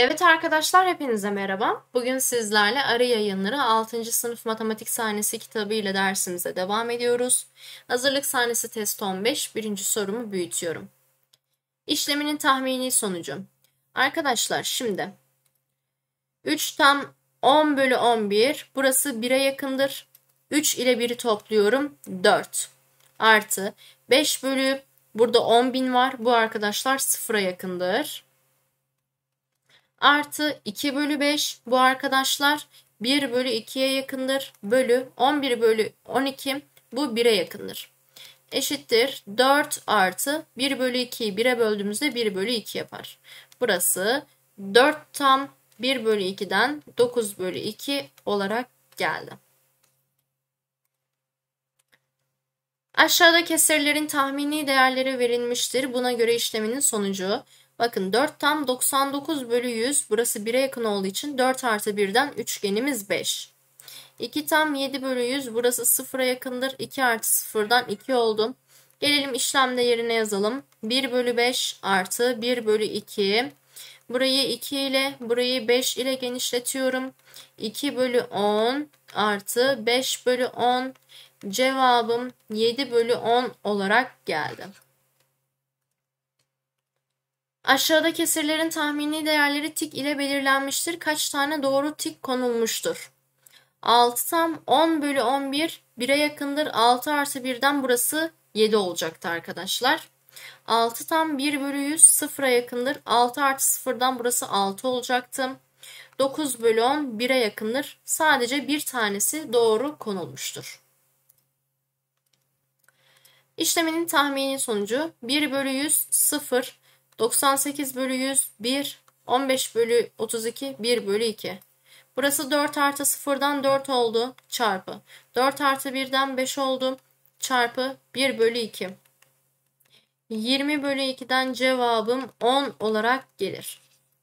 Evet arkadaşlar hepinize merhaba. Bugün sizlerle Arı Yayınları 6. sınıf matematik sahnesi kitabı ile dersimize devam ediyoruz. Hazırlık sahnesi test 15. Birinci sorumu büyütüyorum. İşleminin tahmini sonucu. Arkadaşlar şimdi 3 tam 10 bölü 11 burası 1'e yakındır. 3 ile 1'i topluyorum 4 artı 5 bölü burada 10.000 var. Bu arkadaşlar 0'a yakındır. Artı 2 bölü 5 bu arkadaşlar 1 bölü 2'ye yakındır. Bölü 11 bölü 12 bu 1'e yakındır. Eşittir 4 artı 1 bölü 2'yi 1'e böldüğümüzde 1 bölü 2 yapar. Burası 4 tam 1 bölü 2'den 9 bölü 2 olarak geldi. Aşağıda kesirlerin tahmini değerleri verilmiştir. Buna göre işleminin sonucu. Bakın 4 tam 99 bölü 100. Burası 1'e yakın olduğu için 4 artı 1'den üçgenimiz 5. 2 tam 7 bölü 100. Burası 0'a yakındır. 2 artı 0'dan 2 oldu. Gelelim işlemde yerine yazalım. 1 bölü 5 artı 1 bölü 2. Burayı 2 ile burayı 5 ile genişletiyorum. 2 bölü 10 artı 5 bölü 10. Cevabım 7 bölü 10 olarak geldi. Aşağıda kesirlerin tahmini değerleri tik ile belirlenmiştir. Kaç tane doğru tik konulmuştur? 6 tam 10 bölü 11 1'e yakındır. 6 artı 1'den burası 7 olacaktı arkadaşlar. 6 tam 1 bölü 100 0'a yakındır. 6 artı 0'dan burası 6 olacaktı. 9 bölü 10 1'e yakındır. Sadece bir tanesi doğru konulmuştur. İşleminin tahmini sonucu 1 bölü 100 0, 98 bölü 100 1, 15 bölü 32 1 bölü 2. Burası 4 artı 0'dan 4 oldu çarpı 4 artı 1'den 5 oldu çarpı 1 bölü 2. 20 bölü 2'den cevabım 10 olarak gelir.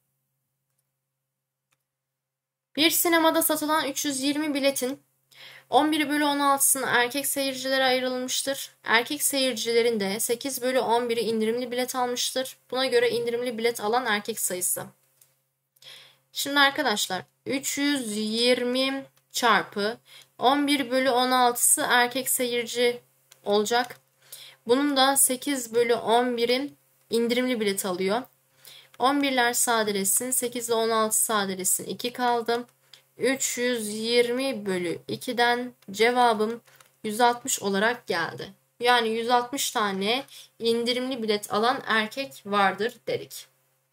Bir sinemada satılan 320 biletin 11 bölü 16'sını erkek seyircilere ayrılmıştır. Erkek seyircilerin de 8 bölü 11'i indirimli bilet almıştır. Buna göre indirimli bilet alan erkek sayısı. Şimdi arkadaşlar 320 çarpı 11 bölü 16'sı erkek seyirci olacak. Bunun da 8 bölü 11'in indirimli bilet alıyor. 11'ler sadeleşsin. 8 ile 16 sadeleşsin. 2 kaldı. 320 bölü 2'den cevabım 160 olarak geldi. Yani 160 tane indirimli bilet alan erkek vardır dedik.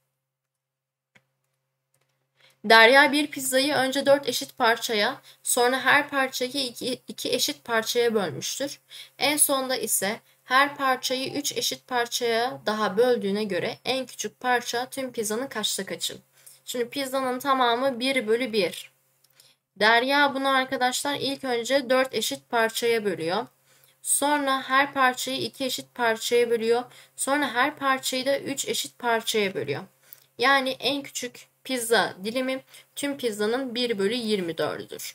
Derya bir pizzayı önce 4 eşit parçaya, sonra her parçayı 2 eşit parçaya bölmüştür. En sonda ise her parçayı 3 eşit parçaya daha böldüğüne göre en küçük parça tüm pizzanın kaçta kaçı? Şimdi pizzanın tamamı 1 bölü 1. Derya bunu arkadaşlar ilk önce 4 eşit parçaya bölüyor. Sonra her parçayı 2 eşit parçaya bölüyor. Sonra her parçayı da 3 eşit parçaya bölüyor. Yani en küçük pizza dilimi tüm pizzanın 1 bölü 24'üdür.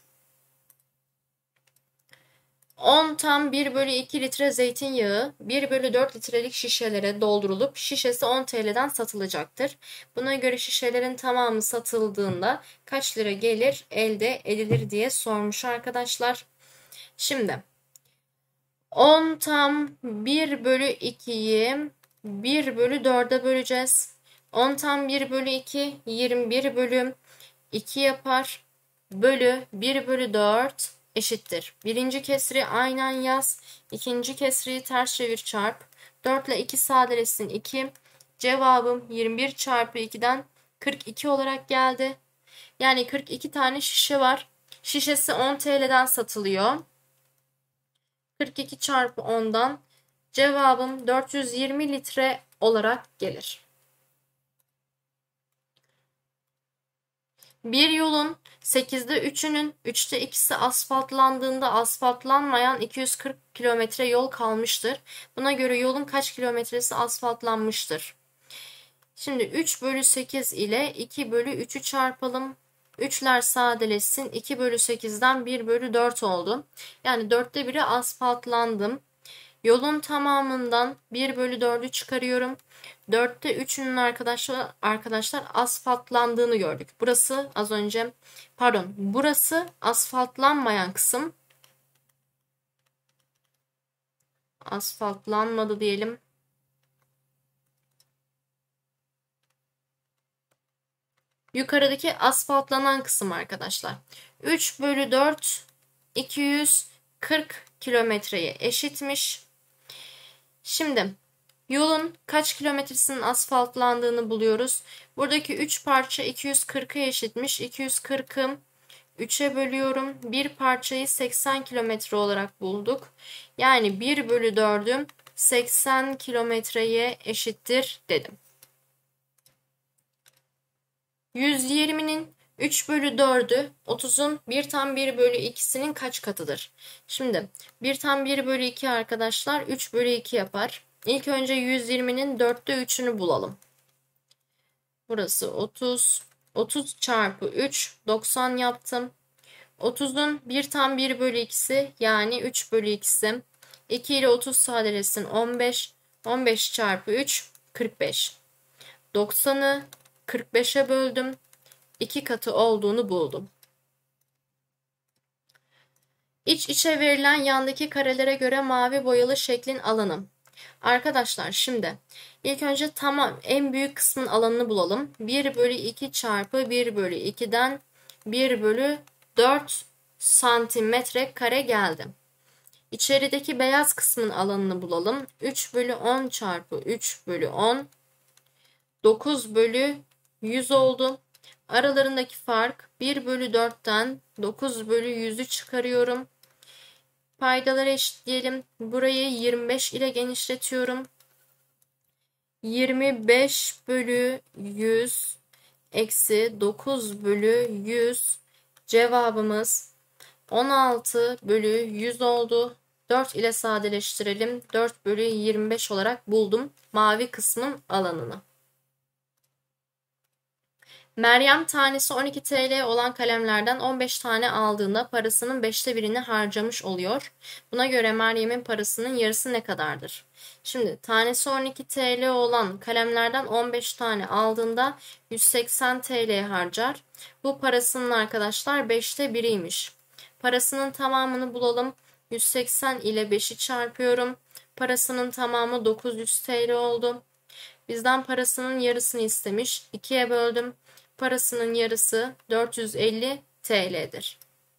10 tam 1 bölü 2 litre zeytinyağı 1 bölü 4 litrelik şişelere doldurulup şişesi 10 TL'den satılacaktır. Buna göre şişelerin tamamı satıldığında kaç lira gelir elde edilir diye sormuş arkadaşlar. Şimdi 10 tam 1 bölü 2'yi 1 bölü 4'e böleceğiz. 10 tam 1 bölü 2 21 bölü 2 yapar. Bölü 1 bölü 4 eşittir. Birinci kesri aynen yaz. İkinci kesriyi ters çevir çarp. 4 ile 2 sadeleşsin 2. Cevabım 21 çarpı 2'den 42 olarak geldi. Yani 42 tane şişe var. Şişesi 10 TL'den satılıyor. 42 çarpı 10'dan cevabım 420 litre olarak gelir. Bir yolun 8'de 3'ünün 3'te 2'si asfaltlandığında asfaltlanmayan 240 kilometre yol kalmıştır. Buna göre yolun kaç kilometresi asfaltlanmıştır? Şimdi 3 bölü 8 ile 2 bölü 3'ü çarpalım. 3'ler sadeleşsin. 2 bölü 8'den 1 bölü 4 oldu. Yani 4'te 1'i asfaltlandım. Yolun tamamından 1 bölü 4'ü çıkarıyorum. 4'te 3'ünün arkadaşlar asfaltlandığını gördük. Burası az önce, pardon, burası asfaltlanmayan kısım. Asfaltlanmadı diyelim. Yukarıdaki asfaltlanan kısım arkadaşlar. 3 bölü 4 240 kilometreye eşitmiş. Şimdi yolun kaç kilometresinin asfaltlandığını buluyoruz. Buradaki 3 parça 240'a eşitmiş. 240'ı 3'e bölüyorum. Bir parçayı 80 kilometre olarak bulduk. Yani 1 bölü 4'üm 80 kilometreye eşittir dedim. 120'nin 3 bölü 4'ü 30'un 1 tam 1 bölü 2'sinin kaç katıdır? Şimdi 1 tam 1 bölü 2 arkadaşlar 3 bölü 2 yapar. İlk önce 120'nin 4'te 3'ünü bulalım. Burası 30. 30 çarpı 3 90 yaptım. 30'un 1 tam 1 bölü 2'si yani 3 bölü 2'si. 2 ile 30 sadeleşsin 15. 15 çarpı 3 45. 90'ı 45'e böldüm. 2 katı olduğunu buldum. İç içe verilen yandaki karelere göre mavi boyalı şeklin alanı. Arkadaşlar şimdi ilk önce tamam en büyük kısmın alanını bulalım. 1 bölü 2 çarpı 1 bölü 2'den 1 bölü 4 santimetre kare geldi. İçerideki beyaz kısmın alanını bulalım. 3 bölü 10 çarpı 3 bölü 10 9 bölü 100 oldu. Aralarındaki fark 1 bölü 4'ten 9 bölü 100'ü çıkarıyorum. Paydaları eşitleyelim. Burayı 25 ile genişletiyorum. 25 bölü 100 eksi 9 bölü 100 cevabımız 16 bölü 100 oldu. 4 ile sadeleştirelim. 4 bölü 25 olarak buldum mavi kısmın alanını. Meryem tanesi 12 TL olan kalemlerden 15 tane aldığında parasının 5'te birini harcamış oluyor. Buna göre Meryem'in parasının yarısı ne kadardır? Şimdi tanesi 12 TL olan kalemlerden 15 tane aldığında 180 TL harcar. Bu parasının arkadaşlar 5'te 1'iymiş. Parasının tamamını bulalım. 180 ile 5'i çarpıyorum. Parasının tamamı 900 TL oldu. Bizden parasının yarısını istemiş. 2'ye böldüm. Parasının yarısı 450 TL'dir.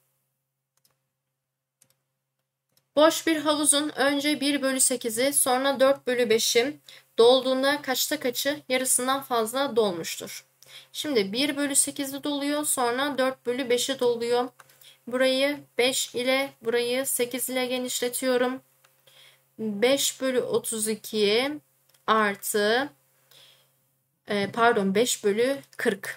Boş bir havuzun önce 1 bölü 8'i sonra 4 bölü 5'i dolduğunda kaçta kaçı yarısından fazla dolmuştur. Şimdi 1 bölü 8'i doluyor sonra 4 bölü 5'i doluyor. Burayı 5 ile burayı 8 ile genişletiyorum. 5 bölü 32 artı 5 bölü 40.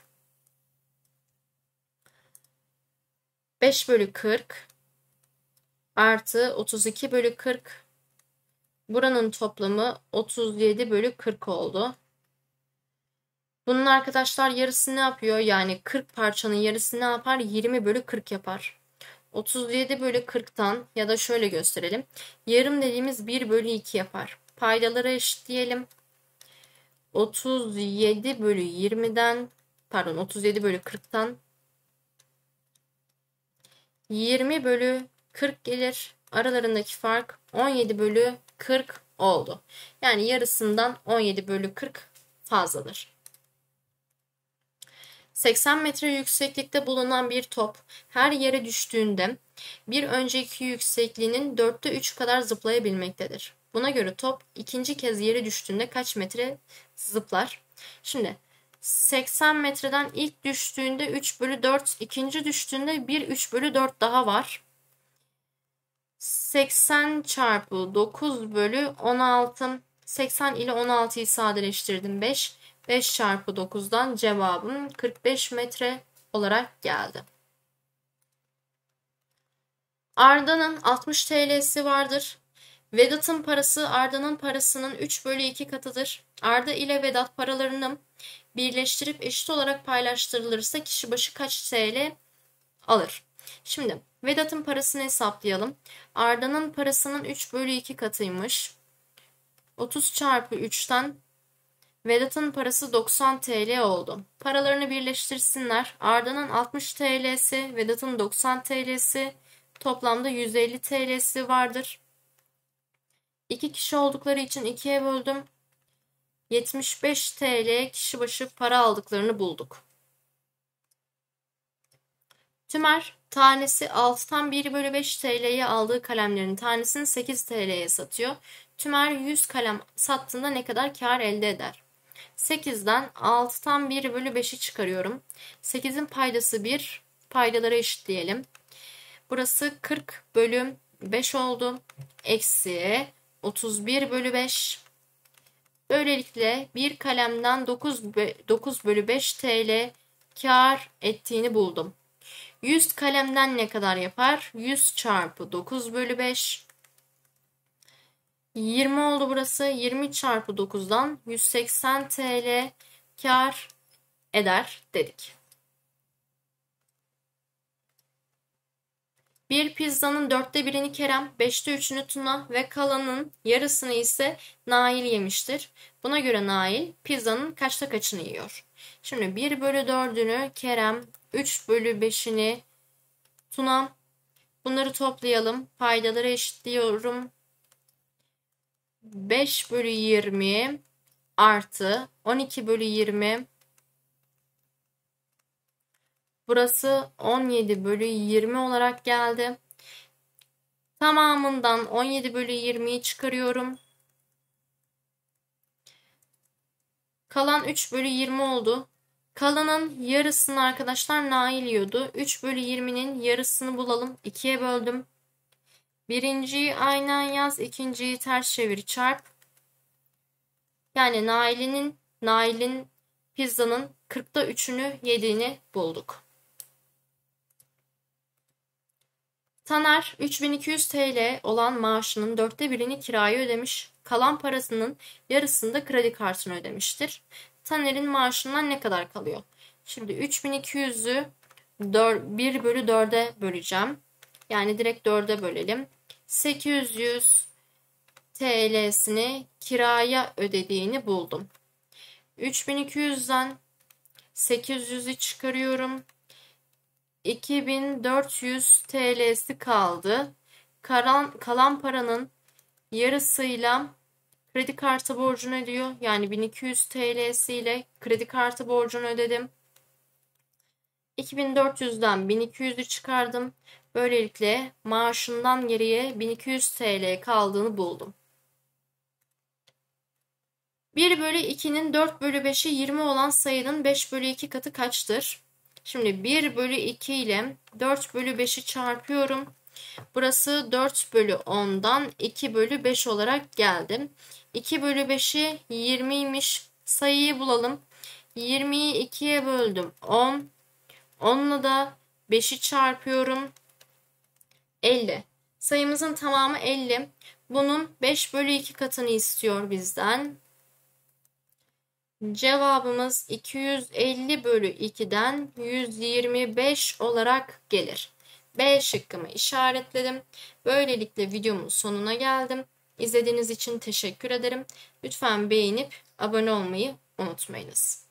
5 bölü 40 artı 32 bölü 40. Buranın toplamı 37 bölü 40 oldu. Bunun arkadaşlar yarısı ne yapıyor? Yani 40 parçanın yarısı ne yapar? 20 bölü 40 yapar. 37 bölü 40'tan ya da şöyle gösterelim. Yarım dediğimiz 1 bölü 2 yapar. Paydaları eşitleyelim. 37 bölü 20'den 37 bölü 40'tan 20 bölü 40 gelir. Aralarındaki fark 17 bölü 40 oldu. Yani yarısından 17 bölü 40 fazladır. 80 metre yükseklikte bulunan bir top her yere düştüğünde bir önceki yüksekliğinin 4'te 3 kadar zıplayabilmektedir. Buna göre top ikinci kez yere düştüğünde kaç metre zıplar? Şimdi 80 metreden ilk düştüğünde 3 bölü 4, ikinci düştüğünde 1 3 bölü 4 daha var. 80 çarpı 9 bölü 16. 80 ile 16'yı sadeleştirdim 5. 5 çarpı 9'dan cevabım 45 metre olarak geldi. Arda'nın 60 TL'si vardır. Vedat'ın parası Arda'nın parasının 3 bölü 2 katıdır. Arda ile Vedat paralarını birleştirip eşit olarak paylaştırılırsa kişi başı kaç TL alır? Şimdi Vedat'ın parasını hesaplayalım. Arda'nın parasının 3 bölü 2 katıymış. 30 çarpı 3'ten Vedat'ın parası 90 TL oldu. Paralarını birleştirsinler. Arda'nın 60 TL'si, Vedat'ın 90 TL'si, toplamda 150 TL'si vardır. 2 kişi oldukları için 2'ye böldüm. 75 TL kişi başı para aldıklarını bulduk. Tümer tanesi 6'tan 1 bölü 5 TL'ye aldığı kalemlerin tanesini 8 TL'ye satıyor. Tümer 100 kalem sattığında ne kadar kar elde eder? 8'den 6'tan 1 bölü 5'i çıkarıyorum. 8'in paydası 1. Paydaları eşitleyelim. Burası 40 bölü 5 oldu. Eksi 31 bölü 5. Böylelikle bir kalemden 9 bölü 5 TL kar ettiğini buldum. 100 kalemden ne kadar yapar? 100 çarpı 9 bölü 5. 20 oldu burası. 20 çarpı 9'dan 180 TL kar eder dedik. Bir pizzanın 1/4'ini Kerem, 3'ünü Tuna ve kalanın yarısını ise Nail yemiştir. Buna göre Nail pizzanın kaçta kaçını yiyor? Şimdi 1 bölü 4'ünü Kerem, 3 bölü 5'ini Tuna. Bunları toplayalım. Paydaları eşitliyorum. 5 bölü 20 artı 12 bölü 20. Burası 17 bölü 20 olarak geldi. Tamamından 17 bölü 20'yi çıkarıyorum. Kalan 3 bölü 20 oldu. Kalanın yarısını arkadaşlar Nail yiyordu. 3 bölü 20'nin yarısını bulalım. 2'ye böldüm. Birinciyi aynen yaz. İkinciyi ters çevir çarp. Yani Nail'in pizzanın 40'ta 3'ünü yediğini bulduk. Taner 3200 TL olan maaşının 1/4'ini kiraya ödemiş. Kalan parasının yarısını da kredi kartına ödemiştir. Taner'in maaşından ne kadar kalıyor? Şimdi 3200'ü 1 bölü 4'e böleceğim. Yani direkt 4'e bölelim. 800 TL'sini kiraya ödediğini buldum. 3200'den 800'ü çıkarıyorum. 2400 TL'si kaldı. Kalan paranın yarısıyla kredi kartı borcunu ödüyor. Yani 1200 TL'siyle kredi kartı borcunu ödedim. 2400'den 1200'ü çıkardım. Böylelikle maaşından geriye 1200 TL kaldığını buldum. 1 bölü 2'nin 4 bölü 5'i 20 olan sayının 5 bölü 2 katı kaçtır? Şimdi 1 bölü 2 ile 4 bölü 5'i çarpıyorum. Burası 4 bölü 10'dan 2 bölü 5 olarak geldi. 2 bölü 5'i 20'ymiş. Sayıyı bulalım. 20'yi 2'ye böldüm. 10. 10'la da 5'i çarpıyorum. 50. Sayımızın tamamı 50. Bunun 5 bölü 2 katını istiyor bizden. Cevabımız 250 bölü 2'den 125 olarak gelir. B şıkkımı işaretledim. Böylelikle videomun sonuna geldim. İzlediğiniz için teşekkür ederim. Lütfen beğenip abone olmayı unutmayınız.